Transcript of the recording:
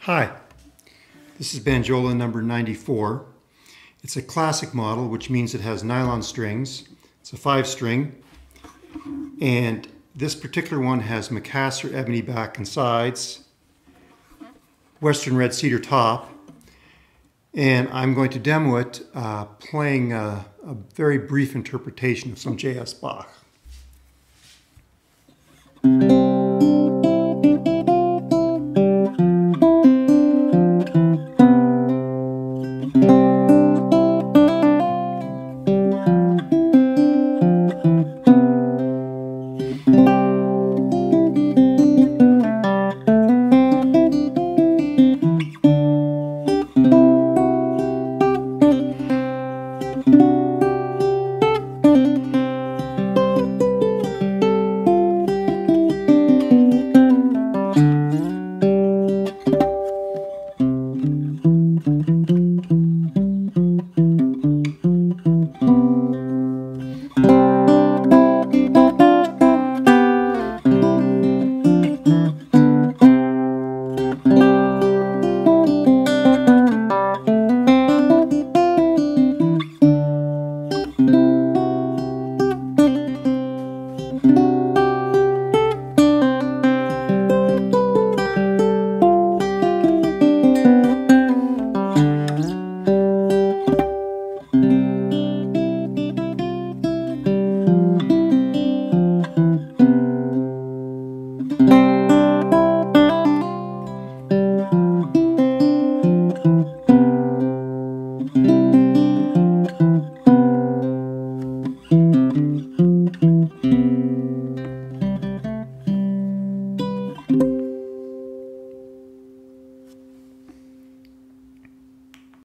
Hi, this is Banjola number 94. It's a classic model, which means it has nylon strings. It's a 5-string, and this particular one has Macassar ebony back and sides, western red cedar top, and I'm going to demo it playing a very brief interpretation of some J.S. Bach.